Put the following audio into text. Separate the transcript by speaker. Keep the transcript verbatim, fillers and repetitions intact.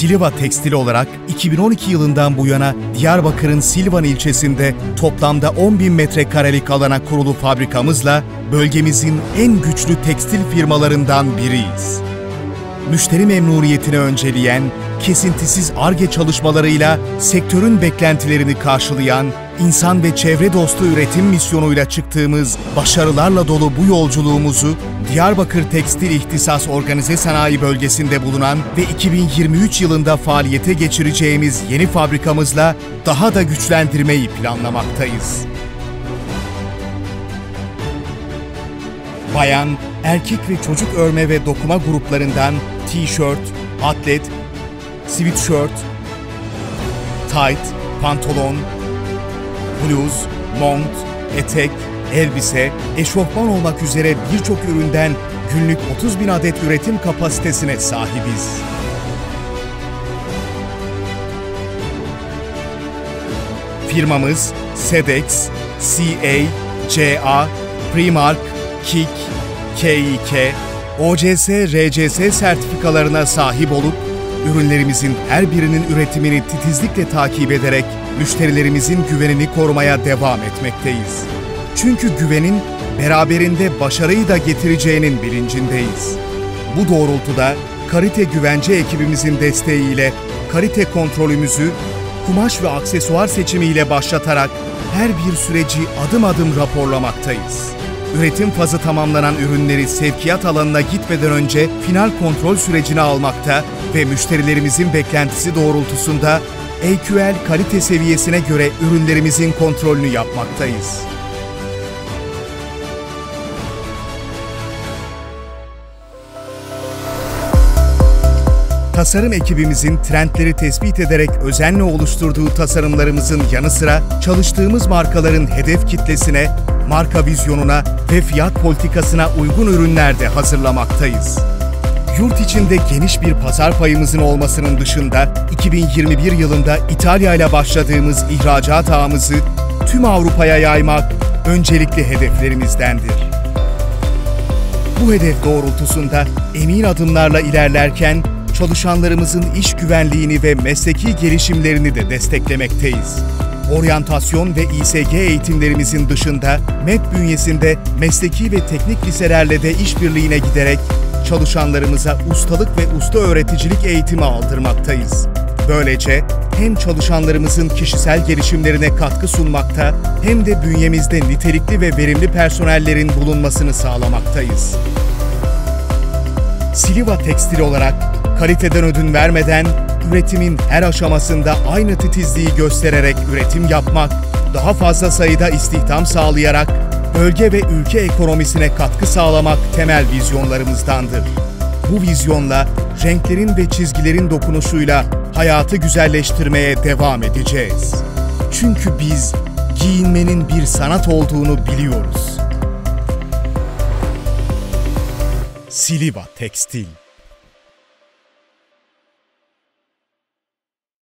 Speaker 1: Siliva Tekstil olarak iki bin on iki yılından bu yana Diyarbakır'ın Silvan ilçesinde toplamda on bin metrekarelik alana kurulu fabrikamızla bölgemizin en güçlü tekstil firmalarından biriyiz. Müşteri memnuniyetini önceleyen, kesintisiz Ar-Ge çalışmalarıyla sektörün beklentilerini karşılayan, insan ve çevre dostu üretim misyonuyla çıktığımız başarılarla dolu bu yolculuğumuzu Diyarbakır Tekstil İhtisas Organize Sanayi Bölgesi'nde bulunan ve iki bin yirmi üç yılında faaliyete geçireceğimiz yeni fabrikamızla daha da güçlendirmeyi planlamaktayız. Bayan, erkek ve çocuk örme ve dokuma gruplarından tişört, atlet, sweatshirt, tight, pantolon, bluz, mont, etek, elbise, eşofman olmak üzere birçok üründen günlük otuz bin adet üretim kapasitesine sahibiz. Firmamız Sedex, C A, C A, Primark, Kik, K İ K, O C S, R C S sertifikalarına sahip olup, ürünlerimizin her birinin üretimini titizlikle takip ederek müşterilerimizin güvenini korumaya devam etmekteyiz. Çünkü güvenin beraberinde başarıyı da getireceğinin bilincindeyiz. Bu doğrultuda kalite güvence ekibimizin desteğiyle kalite kontrolümüzü kumaş ve aksesuar seçimiyle başlatarak her bir süreci adım adım raporlamaktayız. Üretim fazı tamamlanan ürünleri sevkiyat alanına gitmeden önce final kontrol sürecine almakta ve müşterilerimizin beklentisi doğrultusunda A Q L kalite seviyesine göre ürünlerimizin kontrolünü yapmaktayız. Tasarım ekibimizin trendleri tespit ederek özenle oluşturduğu tasarımlarımızın yanı sıra çalıştığımız markaların hedef kitlesine, marka vizyonuna ve fiyat politikasına uygun ürünler de hazırlamaktayız. Yurt içinde geniş bir pazar payımızın olmasının dışında iki bin yirmi bir yılında İtalya ile başladığımız ihracat ağımızı tüm Avrupa'ya yaymak öncelikli hedeflerimizdendir. Bu hedef doğrultusunda emin adımlarla ilerlerken çalışanlarımızın iş güvenliğini ve mesleki gelişimlerini de desteklemekteyiz. Oryantasyon ve İ S G eğitimlerimizin dışında M E P bünyesinde mesleki ve teknik liselerle de işbirliğine giderek çalışanlarımıza ustalık ve usta öğreticilik eğitimi aldırmaktayız. Böylece hem çalışanlarımızın kişisel gelişimlerine katkı sunmakta hem de bünyemizde nitelikli ve verimli personellerin bulunmasını sağlamaktayız. Siliva Tekstil olarak kaliteden ödün vermeden, üretimin her aşamasında aynı titizliği göstererek üretim yapmak, daha fazla sayıda istihdam sağlayarak, bölge ve ülke ekonomisine katkı sağlamak temel vizyonlarımızdandır. Bu vizyonla, renklerin ve çizgilerin dokunuşuyla hayatı güzelleştirmeye devam edeceğiz. Çünkü biz giyinmenin bir sanat olduğunu biliyoruz. Siliva Tekstil.